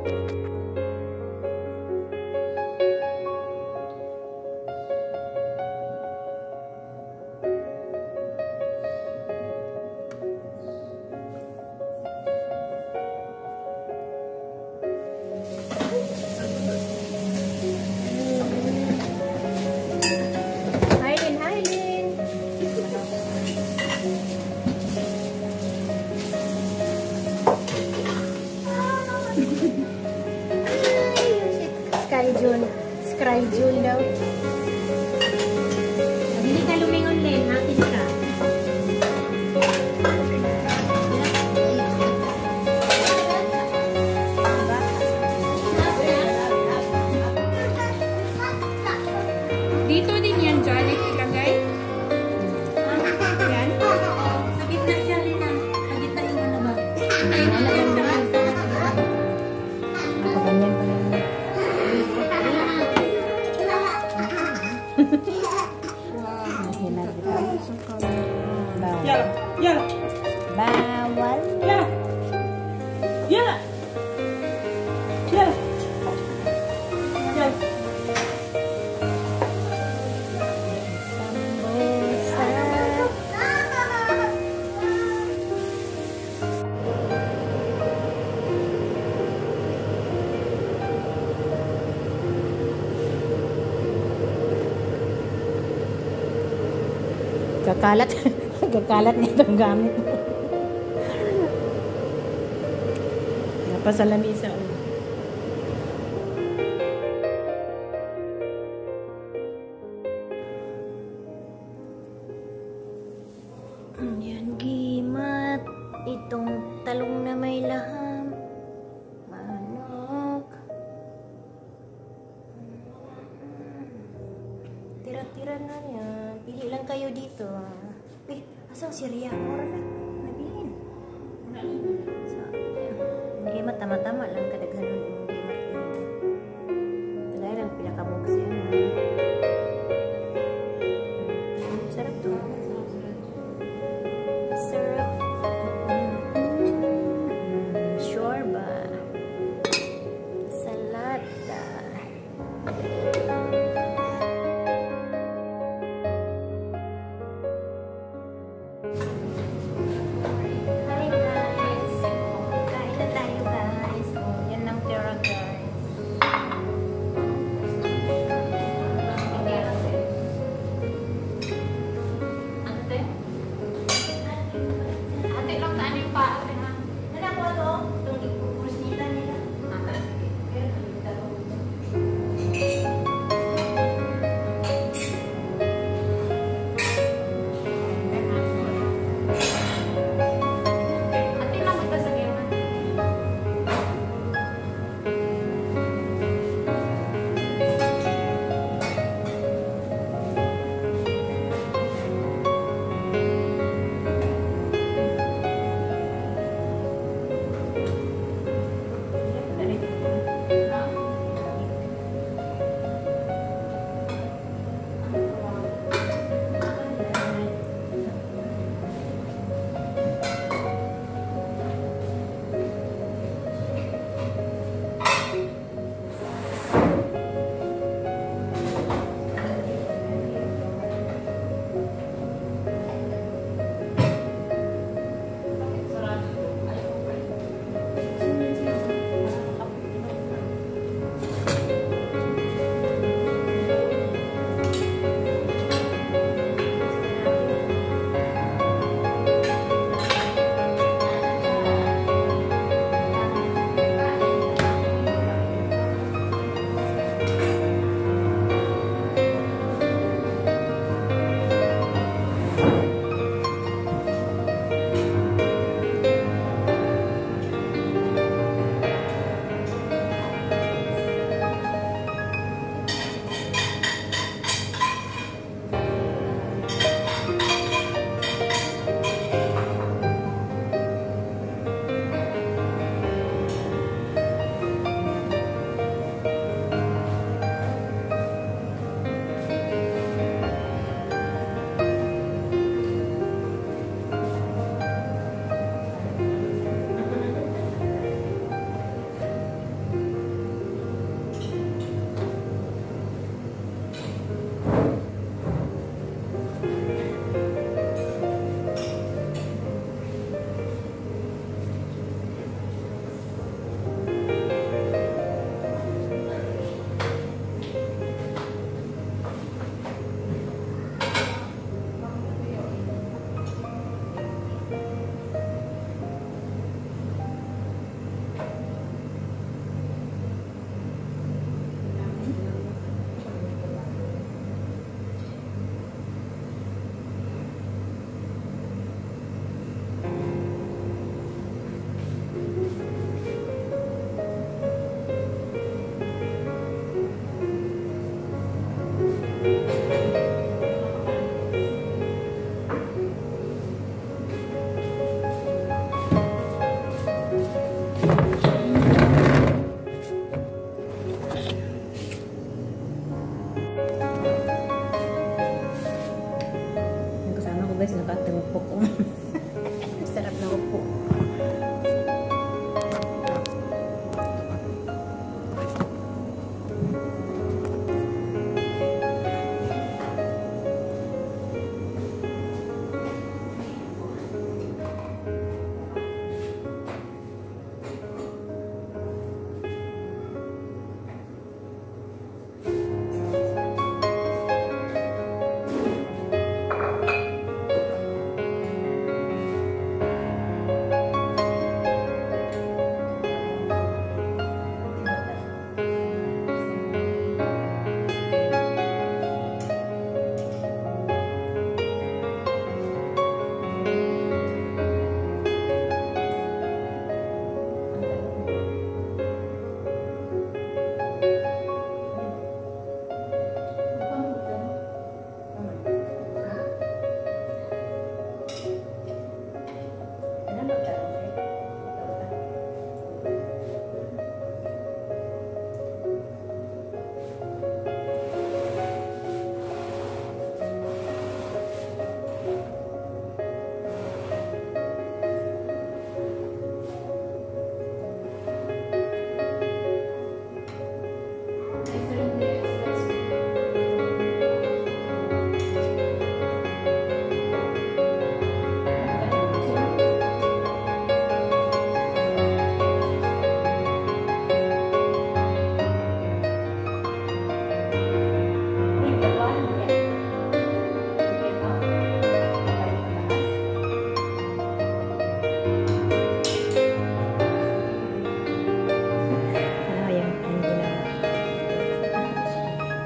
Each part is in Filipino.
Skyjul daw. Hindi ka lumingon din, natin ka. Dito din yan, Janet, ilagay. Yan. Sa gitna siya, Lina. Sa gitna yung ano ba? Ay, nalagyan na. Nakaganyan pa lang. Yala. Bawal. Yala. Yala. Yala. Yala. Kakalat. Kakalat niya itong gamit mo. Napasalamisa. Yan, gimat. Itong talong na may laham. Manok. Tira-tira na yan. Pili lang kayo dito. Asang si Ria? Mura na. Nabilin. So, hindi matama-tama lang kadaghanon yung gimat niya. Tagay lang pinakabog siya. Sarap to. Sarap. Sure ba? Salada. Hi guys! Kain na tayo guys. O, yan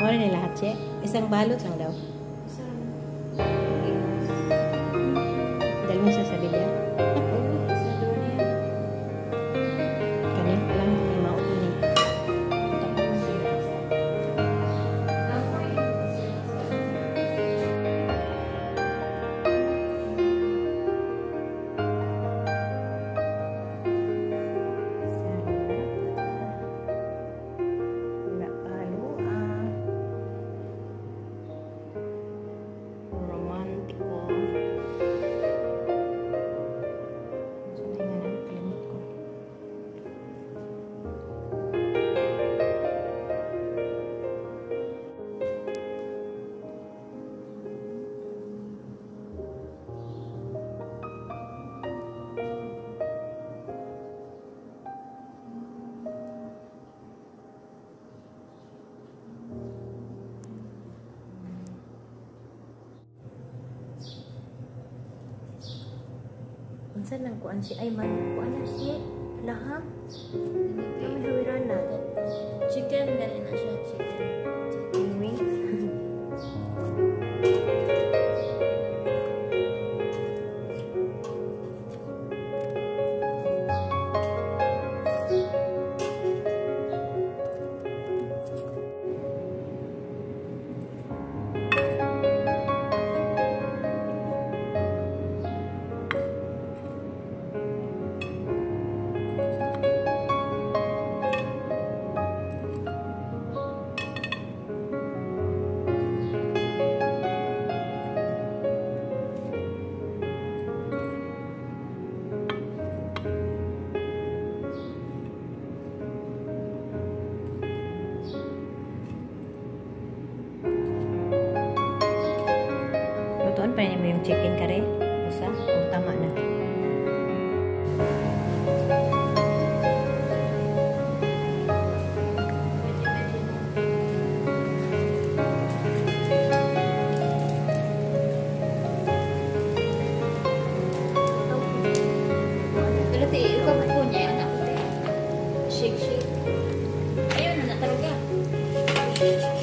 Muna na lahat siya. Isang balot lang daw. Dalawang sasabilya. Kanin pa lang. May mautunin. Unsa nang kuan si Ayman? Kuan na siya. Laham. Kami hawiran na. Chicken dali na siya. Chicken wings. Lutuan pa niyo yung chicken kare. Isa. Kung tama na. Berarti ikaw punya yung anak ko. Shake. Ayun na, natarog ka.